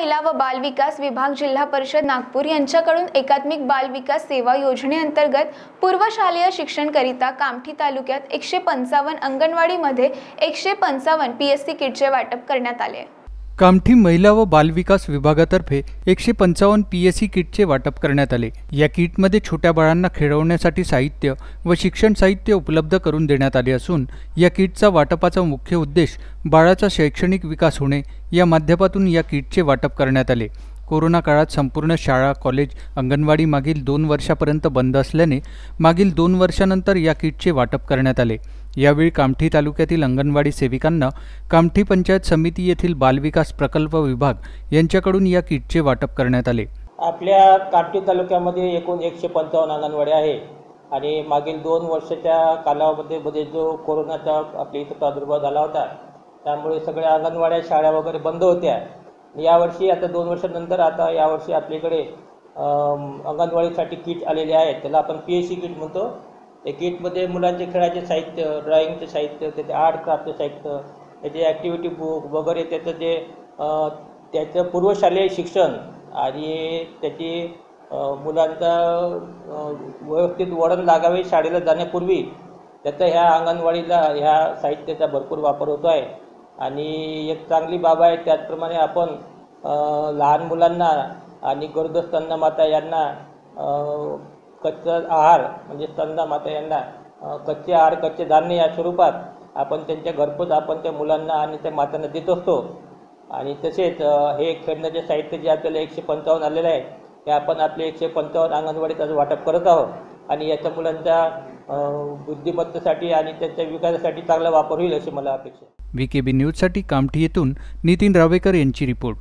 महिला व बाल विकास विभाग जिल्हा परिषद नागपूर यांच्याकडून एकात्मिक बाल विकास सेवा योजनेअंतर्गत पूर्वशालेय शिक्षण करिता कामठी तालुक्यात 155 अंगणवाडीमध्ये 155 PSC किटचे वाटप करण्यात आले। कामठी महिला व बाल विकास विभागातर्फे 155 PSC किटचे वाटप करण्यात आले। या किटमध्ये छोट्या बाळांना खेळवण्यासाठी साहित्य व शिक्षण साहित्य उपलब्ध करून देण्यात आले असून या किटचा वाटपाचा मुख्य उद्देश बाळाचा शैक्षणिक विकास होणे या माध्यमातून या किटचे वाटप करण्यात आले। कोरोना काळात संपूर्ण शाळा, कॉलेज, अंगणवाडी मागील 2 वर्षापर्यंत बंद असल्याने मागील 2 वर्षानंतर या किटचे वाटप करण्यात आले। यावेळी कामठी तालुक्यातील अंगणवाडी सेविकांना कामठी पंचायत समिती येथील बालविकास प्रकल्प विभाग यांच्याकडून या किटचे वाटप करण्यात आले। आपल्या कामठी तालुक्यामध्ये एकूण 155 अंगणवाड्या आहे आणि मागील 2 वर्षाच्या कालावधीमध्ये जो कोरोनाचा आपल्या इथं प्रादुर्भाव झाला होता त्यामुळे सगळ्या अंगणवाड्या, शाळा वगैरे बंद होत्या। यावर्षी आता 2 वर्षानंतर आता यावर्षी आपल्याकडे अंगणवाडीसाठी किट आलेले आहेत, त्याला आपण PSC किट म्हणतो। त्या किटमध्ये मुलांचे खेळाचे साहित्य, ड्रॉइंगचे साहित्य, त्याचे आर्ट क्राफ्टचे साहित्य, त्याचे ॲक्टिव्हिटी बुक वगैरे, त्याचं पूर्वशालेय शिक्षण आणि त्याची मुलांचा व्यवस्थित वळण लागावे शाळेला जाण्यापूर्वी त्याचा ह्या अंगणवाडीला ह्या साहित्याचा भरपूर वापर होतो आहे। आणि एक चांगली बाब आहे। त्याचप्रमाणे आपण लहान मुलांना आणि गरोदर स्तनमाता यांना कच्चा आहार म्हणजे स्तनमाता यांना कच्चे आहार, कच्चे धान्य या स्वरूपात आपण त्यांच्या घरपोच आपण त्या मुलांना आणि त्या मातांना देत असतो। आणि तसेच हे खेळण्याचे साहित्य जे आपल्याला 155 आलेले आहे ते आपण आपले 155 अंगणवाडीत वाटप करत आहोत आणि याच्या मुलांच्या बुद्धिमत्तेसाठी आणि त्यांच्या विकासासाठी चांगला वापर होईल अशी मला अपेक्षा आहे। VKB न्यूजसाठी कामठी येथून नितीन रावेकर यांची रिपोर्ट।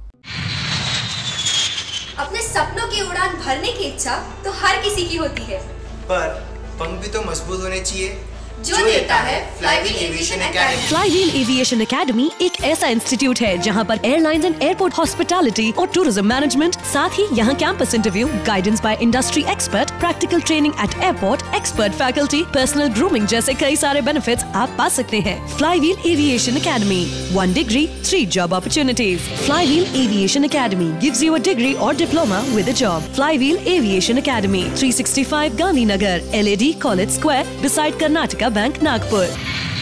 अपने सपनों की उड़ान भरने की इच्छा तो हर किसी की होती है, पर पंख भी तो मजबूत होने चाहिए जो देता है flywheel aviation academy. Flywheel aviation academy एक ऐसा इंस्टीट्यूट है जहां पर एयरलाइंस एंड एयरपोर्ट हॉस्पिटैलिटी और टूरिज्म मैनेजमेंट, साथ ही यहां campus interview, guidance by industry expert, practical training at airport, expert faculty, personal grooming जैसे कई सारे बेनिफिट्स आप पा सकते हैं। Flywheel aviation academy, 1 degree 3 job opportunities. Flywheel aviation academy gives you a degree और diploma with a job. Flywheel aviation academy, 365 Gandhinagar, LAD college square, beside Karnataka bank, Nagpur.